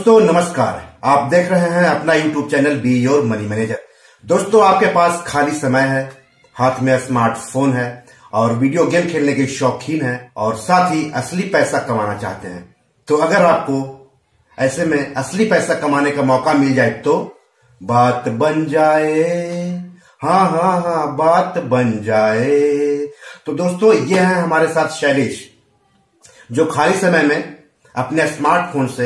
दोस्तों नमस्कार, आप देख रहे हैं अपना YouTube channel be your money manager. दोस्तों आपके पास खाली समय है, हाथ में स्मार्टफोन है और वीडियो गेम खेलने के शौकीन है और साथ ही असली पैसा कमाना चाहते हैं, तो अगर आपको ऐसे में असली पैसा कमाने का मौका मिल जाए तो बात बन जाए। हाँ, बात बन जाए। तो दोस्तों ये है हमारे साथ शैलेश, जो खाली समय में अपने स्मार्टफोन से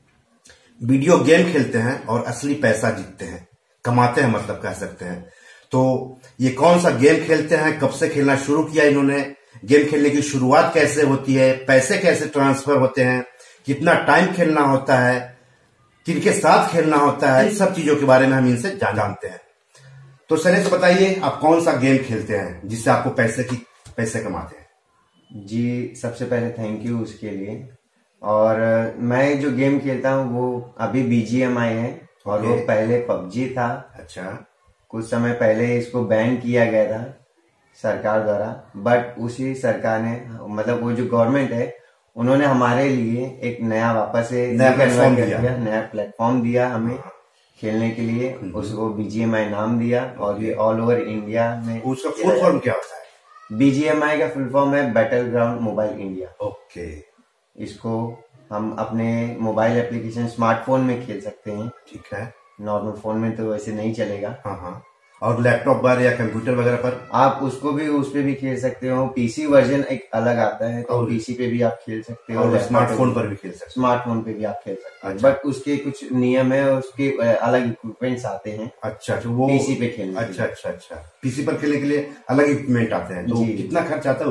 वीडियो गेम खेलते हैं और असली पैसा जीतते हैं, कमाते हैं, मतलब कह सकते हैं। तो ये कौन सा गेम खेलते हैं, कब से खेलना शुरू किया इन्होंने, गेम खेलने की शुरुआत कैसे होती है, पैसे कैसे ट्रांसफर होते हैं, कितना टाइम खेलना होता है, किनके साथ खेलना होता है, इन सब चीजों के बारे में हम इनसे जानते हैं। तो शैलेश बताइए, आप कौन सा गेम खेलते हैं जिससे आपको पैसे कमाते हैं? जी, सबसे पहले थैंक यू उसके लिए। और मैं जो गेम खेलता हूँ वो अभी BGMI है और वो पहले PUBG था। अच्छा। कुछ समय पहले इसको बैन किया गया था सरकार द्वारा, बट उसी सरकार ने, मतलब वो जो गवर्नमेंट है, उन्होंने हमारे लिए एक नया वापस से नया प्लेटफॉर्म दिया हमें खेलने के लिए। उसको BGMI नाम दिया और ये ऑल ओवर इंडिया में। उसका फुल फॉर्म क्या होता है? BGMI का फुल फॉर्म है battle ground mobile India. Okay. इसको हम अपने मोबाइल एप्लीकेशन स्मार्टफोन में खेल सकते हैं। ठीक है। नॉर्मल फोन में तो वैसे नहीं चलेगा। हाँ। और लैपटॉप पर या कंप्यूटर वगैरह पर आप उसको भी उस पे भी खेल सकते हो। PC वर्जन एक अलग आता है, तो PC पे भी आप खेल सकते हो और स्मार्टफोन पर भी खेल सकते हो। स्मार्टफोन पे भी आप खेल सकते हो। अच्छा। बट उसके कुछ नियम है, उसके अलग इक्विपमेंट्स आते हैं। अच्छा, वो PC पे खेलने। अच्छा। PC पर खेलने के लिए अलग इक्विपमेंट आते हैं। तो कितना खर्च आता है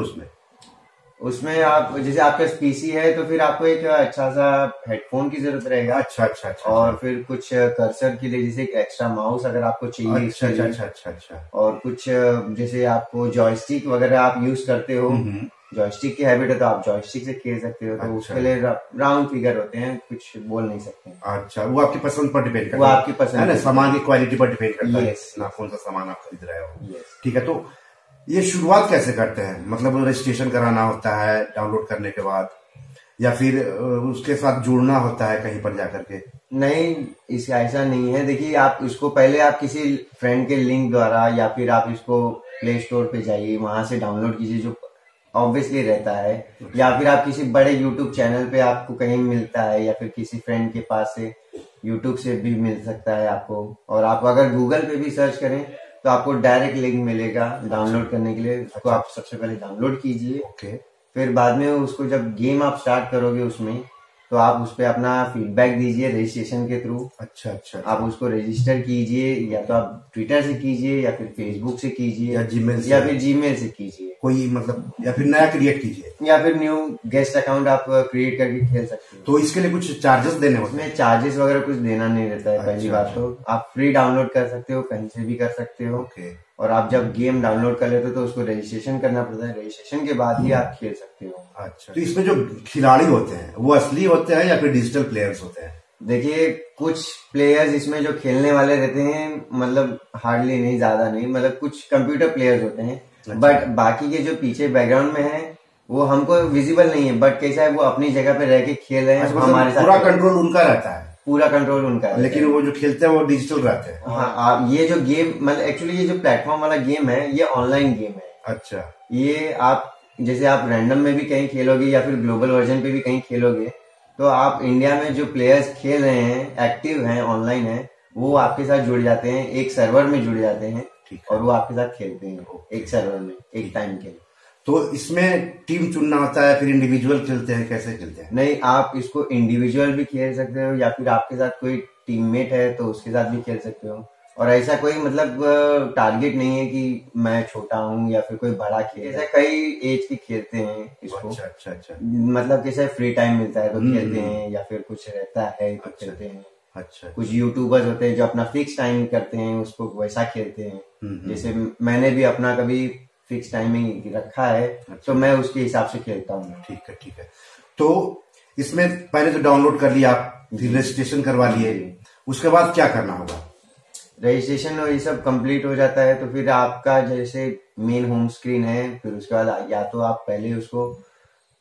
उसमें आप जैसे आपके PC है तो फिर आपको एक अच्छा सा हेडफोन की जरूरत रहेगा। अच्छा। और फिर कुछ कर्सर के लिए जैसे एक एक्स्ट्रा माउस अगर आपको चाहिए। अच्छा। और कुछ जैसे आपको जॉयस्टिक वगैरह आप यूज करते हो, जॉयस्टिक की हैबिट है तो आप जॉयस्टिक से खेल सकते हो। तो उसके लिए राउंड फिगर होते हैं, कुछ बोल नहीं सकते। अच्छा, वो आपकी पसंद पर डिपेंड करता है। वो आपकी पसंद है, सामान की क्वालिटी पर डिपेंड करता है ना, कौन सा सामान आप खरीद रहे हो। ठीक है। तो ये शुरुआत कैसे करते हैं? मतलब रजिस्ट्रेशन कराना होता है डाउनलोड करने के बाद, या फिर उसके साथ जुड़ना होता है कहीं पर जाकर के? नहीं, इसका ऐसा नहीं है। देखिए, आप इसको पहले आप किसी फ्रेंड के लिंक द्वारा या फिर आप इसको प्ले स्टोर पे जाइए, वहां से डाउनलोड कीजिए, जो ऑब्वियसली रहता है। या फिर आप किसी बड़े यूट्यूब चैनल पे आपको कहीं मिलता है, या फिर किसी फ्रेंड के पास से यूट्यूब से भी मिल सकता है आपको। और आप अगर गूगल पे भी सर्च करें तो आपको डायरेक्ट लिंक मिलेगा डाउनलोड करने के लिए। उसको आप सबसे पहले डाउनलोड कीजिए। फिर बाद में उसको जब गेम आप स्टार्ट करोगे उसमें, तो आप उस पर अपना फीडबैक दीजिए रजिस्ट्रेशन के थ्रू। अच्छा। आप उसको रजिस्टर कीजिए, या तो आप ट्विटर से कीजिए, या फिर फेसबुक से कीजिए, या जीमेल से कीजिए कोई, मतलब, या फिर नया क्रिएट कीजिए, या फिर न्यू गेस्ट अकाउंट आप क्रिएट करके खेल सकते हो। तो इसके लिए कुछ चार्जेस देने होते हैं? उसमें चार्जेस वगैरह कुछ देना नहीं रहता है। पहली बात तो आप फ्री डाउनलोड कर सकते हो, कहीं से भी कर सकते हो। और आप जब गेम डाउनलोड कर लेते हो तो उसको रजिस्ट्रेशन करना पड़ता है, रजिस्ट्रेशन के बाद ही आप खेल सकते हो। अच्छा। तो इसमें जो खिलाड़ी होते हैं वो असली होते हैं या फिर डिजिटल प्लेयर्स होते हैं? देखिए, कुछ प्लेयर्स इसमें जो खेलने वाले रहते हैं, मतलब हार्डली नहीं, ज्यादा नहीं, मतलब कुछ कंप्यूटर प्लेयर्स होते हैं। बट बाकी के जो पीछे बैकग्राउंड में है वो हमको विजिबल नहीं है, बट कैसा है, वो अपनी जगह पे रह के खेल रहे हैं। हमारे साथ पूरा कंट्रोल उनका रहता है। पूरा कंट्रोल उनका है, लेकिन वो जो खेलते हैं वो डिजिटल रहते हैं। हाँ, आप ये जो गेम, मतलब एक्चुअली ये जो प्लेटफॉर्म वाला गेम है ये ऑनलाइन गेम है। अच्छा। ये आप जैसे आप रैंडम में भी कहीं खेलोगे या फिर ग्लोबल वर्जन पे भी कहीं खेलोगे, तो आप इंडिया में जो प्लेयर्स खेल रहे हैं, एक्टिव हैं, ऑनलाइन है, वो आपके साथ जुड़ जाते हैं, एक सर्वर में जुड़ जाते हैं और वो आपके साथ खेलते हैं एक सर्वर में एक टाइम के लिए। तो इसमें टीम चुनना होता है, फिर इंडिविजुअल खेलते हैं, कैसे खेलते हैं? नहीं, आप इसको इंडिविजुअल भी खेल सकते हो, या फिर आपके साथ कोई टीममेट है तो उसके साथ भी खेल सकते हो। और ऐसा कोई मतलब टारगेट नहीं है कि मैं छोटा हूँ या फिर कोई बड़ा खेल। ऐसा कई एज के खेलते हैं इसको। अच्छा। मतलब कैसे फ्री टाइम मिलता है तो खेलते हैं, या फिर कुछ रहता है तो खेलते हैं। अच्छा। कुछ यूट्यूबर्स होते हैं जो अपना फिक्स टाइम करते हैं, उसको वैसा खेलते हैं। जैसे मैंने भी अपना कभी फिक्स टाइमिंग रखा है। तो मैं उसके हिसाब से खेलता हूँ। ठीक है। तो इसमें पहले तो डाउनलोड कर लिया आप, फिर रजिस्ट्रेशन करवा लिए, उसके बाद क्या करना होगा? रजिस्ट्रेशन और ये सब कंप्लीट हो जाता है तो फिर आपका जैसे मेन होम स्क्रीन है, फिर उसके बाद या तो आप पहले उसको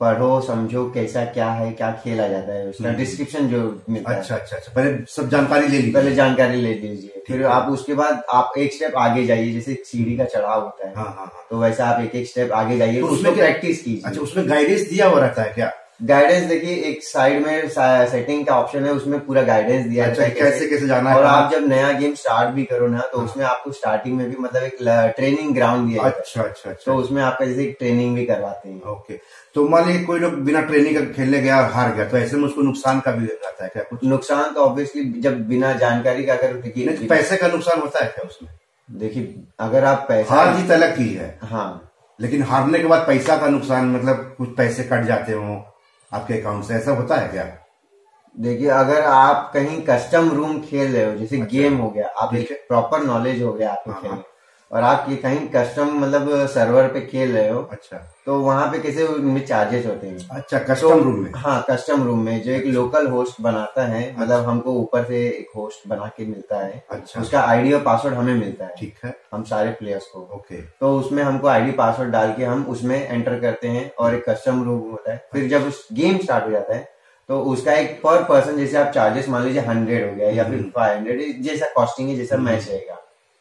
पढ़ो समझो कैसा क्या है, क्या खेला जाता है, उसका डिस्क्रिप्शन जो मिलता है। अच्छा, पहले सब जानकारी ले लीजिए। पहले जानकारी ले लीजिए, फिर आप उसके बाद आप एक स्टेप आगे जाइए, जैसे एक सीढ़ी का चढ़ाव होता है। हाँ। तो वैसा आप एक एक स्टेप आगे जाइए, तो उसमें प्रैक्टिस कीजिए। अच्छा, उसमें गाइडेंस दिया हुआ रहता है क्या? गाइडेंस देखिए, एक साइड में सेटिंग का ऑप्शन है, उसमें पूरा गाइडेंस दिया है कैसे जाना है। और आप जब नया गेम स्टार्ट भी करो ना, तो उसमें आपको स्टार्टिंग में भी मतलब एक ट्रेनिंग ग्राउंड दिया जाता है। अच्छा। तो उसमें आपका जैसे ट्रेनिंग भी करवाते हैं। ओके, तो मान लीजिए कोई लोग बिना ट्रेनिंग का खेलने गया हार गया, तो ऐसे में उसको नुकसान का भी रहता है क्या कुछ? नुकसान तो ऑब्वियसली जब बिना जानकारी का अगर देखिए, पैसे का नुकसान होता है क्या उसमें? देखिए, अगर आप पैसा हार जीत अलग की है, हाँ, लेकिन हारने के बाद पैसा का नुकसान मतलब कुछ पैसे कट जाते हो आपके अकाउंट से, ऐसा होता है क्या? देखिए, अगर आप कहीं कस्टम रूम खेल रहे हो, जैसे गेम हो गया, आप एक प्रॉपर नॉलेज हो गया आपको खेलने, और आप ये कहीं कस्टम मतलब सर्वर पे खेल रहे हो, अच्छा, तो वहां पे कैसे उनमें चार्जेस होते हैं। अच्छा, कस्टम रूम में? हाँ, कस्टम रूम में जो एक लोकल होस्ट बनाता है, मतलब हमको ऊपर से एक होस्ट बना के मिलता है। अच्छा, उसका आईडी और पासवर्ड हमें मिलता है। ठीक है, हम सारे प्लेयर्स को। ओके, तो उसमें हमको आईडी पासवर्ड डाल के हम उसमें एंटर करते हैं, और एक कस्टम रूम होता है। फिर जब उस गेम स्टार्ट हो जाता है, तो उसका एक पर पर्सन जैसे आप चार्जेस मान लीजिए 100 हो गया या फिर 500, जैसा कॉस्टिंग है, जैसा मैच रहेगा,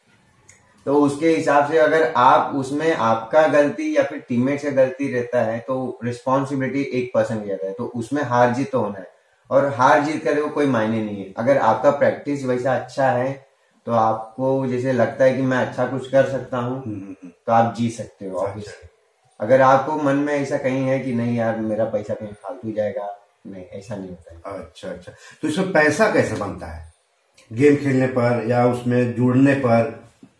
तो उसके हिसाब से अगर आप उसमें आपका गलती या फिर टीममेट का गलती रहता है, तो रिस्पॉन्सिबिलिटी 1% की जाता है। तो उसमें हार जीत तो होना है, और हार जीत का देखो कोई मायने नहीं है। अगर आपका प्रैक्टिस वैसा अच्छा है, तो आपको जैसे लगता है कि मैं अच्छा कुछ कर सकता हूँ, तो आप जीत सकते हो ऑब्वियसली। अगर आपको मन में ऐसा कहीं है कि नहीं यार मेरा पैसा कहीं फालतू जाएगा, नहीं, ऐसा नहीं होता है। अच्छा, तो इसमें पैसा कैसे बनता है? गेम खेलने पर या उसमें जुड़ने पर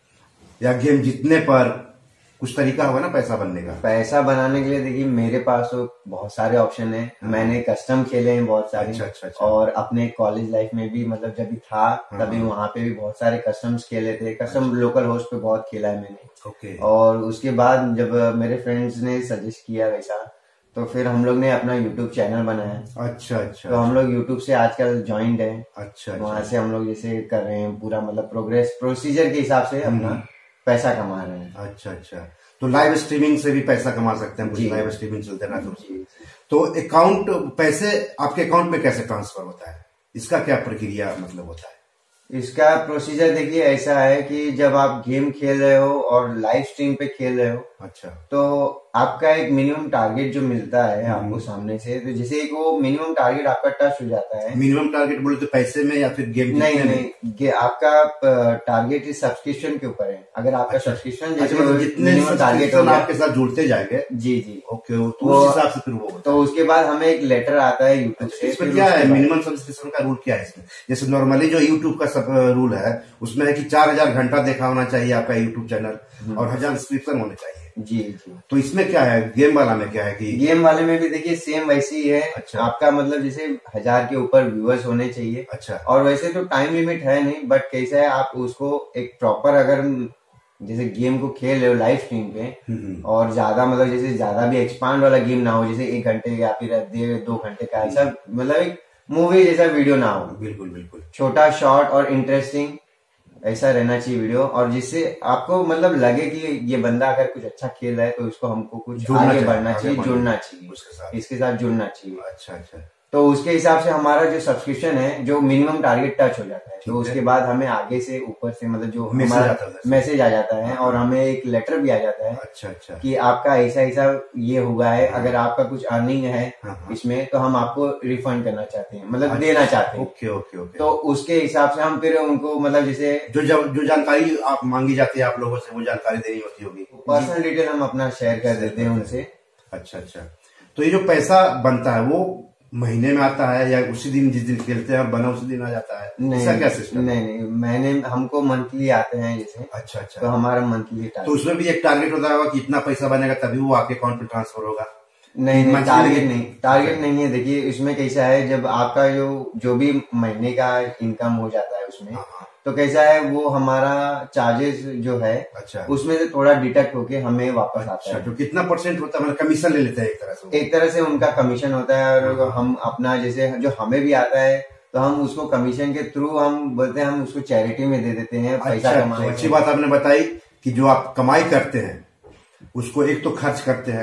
या गेम जीतने पर कुछ तरीका होगा ना पैसा बनने का? पैसा बनाने के लिए देखिए, मेरे पास तो बहुत सारे ऑप्शन है। मैंने कस्टम खेले हैं बहुत सारे। अच्छा। और अपने कॉलेज लाइफ में भी मतलब जब भी था तभी वहां पे भी बहुत सारे कस्टम्स खेले थे। कस्टम लोकल होस्ट पे बहुत खेला है मैंने। ओके। और उसके बाद जब मेरे फ्रेंड्स ने सजेस्ट किया वैसा, तो फिर हम लोग ने अपना यूट्यूब चैनल बनाया। अच्छा। तो हम लोग यूट्यूब से आजकल ज्वाइंट है। अच्छा। वहां से हम लोग जैसे कर रहे हैं पूरा मतलब प्रोसीजर के हिसाब से अपना पैसा कमा रहे हैं। अच्छा, तो लाइव स्ट्रीमिंग से भी पैसा कमा सकते हैं? लाइव स्ट्रीमिंग चलते ना तो अकाउंट पैसे आपके अकाउंट में कैसे ट्रांसफर होता है? इसका क्या प्रक्रिया मतलब होता है? इसका प्रोसीजर देखिए ऐसा है कि जब आप गेम खेल रहे हो और लाइव स्ट्रीम पे खेल रहे हो, अच्छा, तो आपका एक मिनिमम टारगेट जो मिलता है आपको सामने से, तो जैसे एक वो मिनिमम टारगेट आपका टच हो जाता है। मिनिमम टारगेट बोले तो पैसे में या फिर गेम? नहीं, आपका टारगेट इस सब्सक्रिप्शन के ऊपर है। अगर आपका सब्सक्रिप्शन जितने टारगेट आपके साथ जुड़ते जाएंगे, जी, ओके, तो उस हिसाब से फिर वो, तो उसके बाद हमें एक लेटर आता है यूट्यूब से। इसमें क्या है मिनिमम सब्सक्रिप्शन का रूल क्या है इसमें? जैसे नॉर्मली जो यूट्यूब का सब रूल है उसमें है कि 4000 घंटा देखा होना चाहिए आपका यूट्यूब चैनल, और 1000 सब्सक्रिप्शन होने चाहिए। जी। तो इसमें क्या है, गेम वाला में क्या है कि गेम वाले में भी देखिए सेम वैसी ही है। अच्छा। आपका मतलब जैसे 1000 के ऊपर व्यूअर्स होने चाहिए। अच्छा। और वैसे तो टाइम लिमिट है नहीं, बट कैसा है आप उसको एक प्रॉपर अगर जैसे गेम को खेल रहे हो लाइव स्ट्रीम पे, और ज्यादा मतलब जैसे ज्यादा भी एक्सपांड वाला गेम ना हो, जैसे 1 घंटे या फिर 1.5-2 घंटे का, ऐसा मतलब एक मूवी जैसा वीडियो ना हो। बिल्कुल छोटा शॉर्ट और इंटरेस्टिंग ऐसा रहना चाहिए वीडियो, और जिससे आपको मतलब लगे कि ये बंदा अगर कुछ अच्छा खेल रहा है तो इसको हमको कुछ आगे बढ़ना चाहिए, जुड़ना चाहिए, इसके साथ जुड़ना चाहिए। अच्छा। तो उसके हिसाब से हमारा जो सब्सक्रिप्शन है, जो मिनिमम टारगेट टच हो जाता है, तो उसके बाद हमें आगे से ऊपर से मतलब जो हमारा मैसेज आ जाता है, और हमें एक लेटर भी आ जाता है। अच्छा। कि आपका ऐसा ये हुआ है, अगर आपका कुछ अर्निंग है इसमें, तो हम आपको रिफंड करना चाहते हैं, मतलब देना चाहते हैं। ओके। तो उसके हिसाब से हम फिर उनको मतलब जैसे जो जानकारी आप मांगी जाती है आप लोगों से, वो जानकारी देनी होती होगी, पर्सनल डिटेल हम अपना शेयर कर देते हैं उनसे। अच्छा। तो ये जो पैसा बनता है वो महीने में आता है या उसी दिन जिस दिन खेलते हैं बना उसी दिन आ जाता है? नहीं, क्या सिस्टम? नहीं, हमको मंथली आते हैं जैसे। अच्छा। तो हमारा मंथली तो उसमें भी एक टारगेट होता होगा कि इतना पैसा बनेगा तभी वो आपके अकाउंट में ट्रांसफर होगा? नहीं, टारगेट नहीं है। देखिए इसमें कैसा है, जब आपका जो भी महीने का इनकम हो जाता है उसमें, तो कैसा है वो हमारा चार्जेस जो है, अच्छा, उसमें से थोड़ा डिडक्ट होके हमें वापस आता है। तो कितना परसेंट होता है? मतलब कमीशन ले लेते हैं एक तरह से उनका कमीशन होता है, और हम अपना जैसे जो हमें भी आता है तो हम उसको कमीशन के थ्रू हम बोलते हैं हम उसको चैरिटी में दे देते हैं पैसा कमाने। तो अच्छी बात आपने बताई कि जो आप कमाई करते हैं उसको एक तो खर्च करते हैं,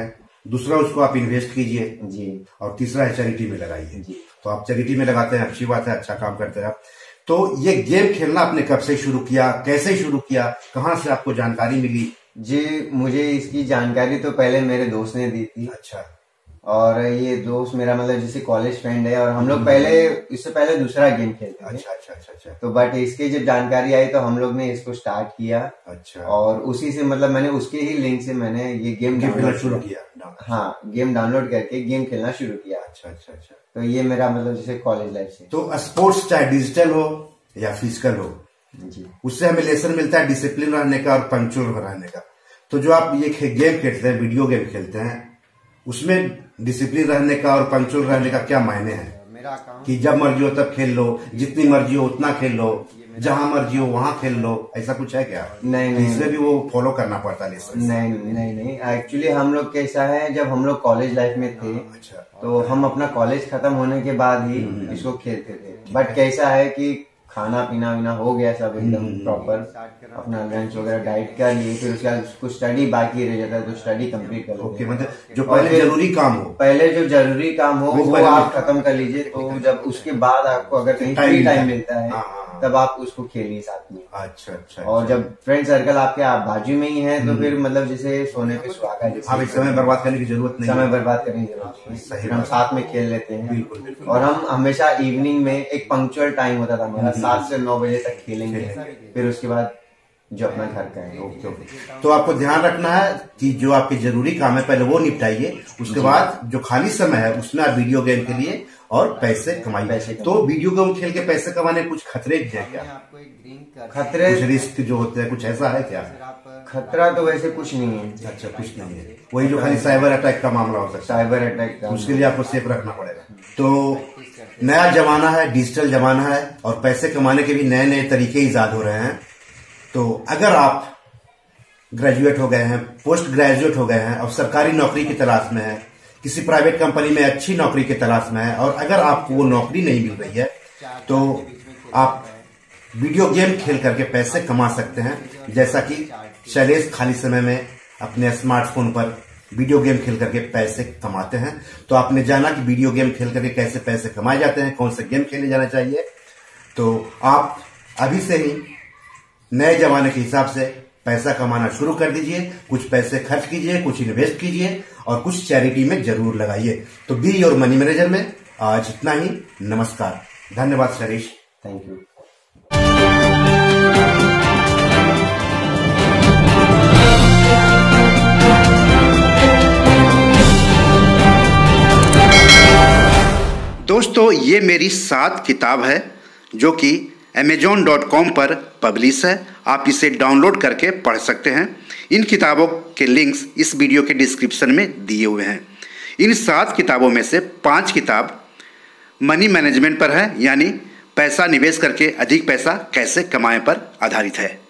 दूसरा उसको आप इन्वेस्ट कीजिए जी, और तीसरा है चैरिटी में लगाइए। जी। तो आप चैरिटी में लगाते हैं, अच्छी बात है, अच्छा काम करते हैं आप। तो ये गेम खेलना आपने कब से शुरू किया, कैसे शुरू किया, कहाँ से आपको जानकारी मिली? जी, मुझे इसकी जानकारी तो पहले मेरे दोस्त ने दी थी। अच्छा। और ये दोस्त मेरा मतलब जैसे कॉलेज फ्रेंड है, और हम लोग पहले इससे पहले दूसरा गेम खेलते थे। अच्छा अच्छा अच्छा अच्छा। तो बट इसकी जब जानकारी आई तो हम लोग ने इसको स्टार्ट किया। अच्छा। और उसी से मतलब मैंने उसके ही लिंक से मैंने ये गेम खेलना शुरू किया। हाँ, गेम डाउनलोड करके गेम खेलना शुरू किया। अच्छा अच्छा अच्छा। तो ये मेरा मतलब जैसे कॉलेज लाइफ से। तो स्पोर्ट्स चाहे डिजिटल हो या फिजिकल हो, जी, उससे हमें लेसन मिलता है डिसिप्लिन रहने का और पंक्चुअल रहने का। तो जो आप ये गेम खेलते हैं, वीडियो गेम खेलते हैं, उसमें डिसिप्लिन रहने का और पंक्चुअल रहने का क्या मायने हैं? मेरा अकाउंट कि जब मर्जी हो तब खेल लो, जितनी मर्जी हो उतना खेल लो, जहां मर्जी हो वहां खेल लो, ऐसा कुछ है क्या? नहीं, इसमें भी वो फॉलो करना पड़ता है लेसन? नहीं। एक्चुअली हम लोग कैसा है, जब हम लोग कॉलेज लाइफ में थे अच्छा। तो हम अपना कॉलेज खत्म होने के बाद ही इसको खेलते थे। बट कैसा है कि खाना पीना वीना हो गया सब एकदम प्रॉपर, अपना लंच वगैरह डाइट कर लिए, फिर उसके बाद कुछ स्टडी बाकी रह जाता है तो स्टडी कंप्लीट कर लेते हैं। मतलब जो पहले जरूरी काम हो, पहले जो जरूरी काम हो वो आप खत्म कर लीजिए। तो जब उसके बाद आपको अगर कहीं फ्री टाइम मिलता है तब आप उसको खेलिए साथ में। अच्छा अच्छा। और जब फ्रेंड सर्कल आपके बाजू में ही है तो फिर मतलब जैसे सोने पे सुहागा, जैसे समय बर्बाद करने की जरूरत नहीं, समय बर्बाद करने की जरूरत नहीं, फिर हम साथ में खेल लेते हैं। बिल्कुल। और हम हमेशा इवनिंग में एक पंक्चुअल टाइम होता था हमारा, 7 से 9 बजे तक खेलेंगे, फिर उसके बाद जो अपना घर का है। ओके। तो आपको ध्यान रखना है कि जो आपके जरूरी काम है पहले वो निपटाइए, उसके बाद जो खाली समय है उसमें आप वीडियो गेम के लिए और पैसे कमाइए। तो वीडियो गेम खेल के पैसे कमाने कुछ खतरे भी है क्या? खतरे, कुछ रिस्क जो होते हैं, कुछ ऐसा है क्या? खतरा तो वैसे कुछ नहीं है। अच्छा, कुछ नहीं है। वही जो खाली साइबर अटैक का मामला हो सकता है, साइबर अटैक का, उसके लिए आपको सेफ रखना पड़ेगा। तो नया जमाना है, डिजिटल जमाना है, और पैसे कमाने के भी नए नए तरीके इजाद हो रहे हैं। तो अगर आप ग्रेजुएट हो गए हैं, पोस्ट ग्रेजुएट हो गए हैं और सरकारी नौकरी की तलाश में है, किसी प्राइवेट कंपनी में अच्छी नौकरी की तलाश में है, और अगर आपको वो नौकरी नहीं मिल रही है तो आप वीडियो गेम खेल करके पैसे कमा सकते हैं। जैसा कि शैलेश खाली समय में अपने स्मार्टफोन पर वीडियो गेम खेल करके पैसे कमाते हैं। तो आपने जाना कि वीडियो गेम खेल करके कैसे पैसे कमाए जाते हैं, कौन से गेम खेले जाना चाहिए। तो आप अभी से ही नए जमाने के हिसाब से पैसा कमाना शुरू कर दीजिए। कुछ पैसे खर्च कीजिए, कुछ इन्वेस्ट कीजिए और कुछ चैरिटी में जरूर लगाइए। तो बी योर मनी मैनेजर में आज इतना ही। नमस्कार, धन्यवाद शैलेश। Thank you. दोस्तों, ये मेरी 7 किताब है जो कि amazon.com पर पब्लिश है। आप इसे डाउनलोड करके पढ़ सकते हैं। इन किताबों के लिंक्स इस वीडियो के डिस्क्रिप्शन में दिए हुए हैं। इन 7 किताबों में से 5 किताब मनी मैनेजमेंट पर है, यानी पैसा निवेश करके अधिक पैसा कैसे कमाएं पर आधारित है।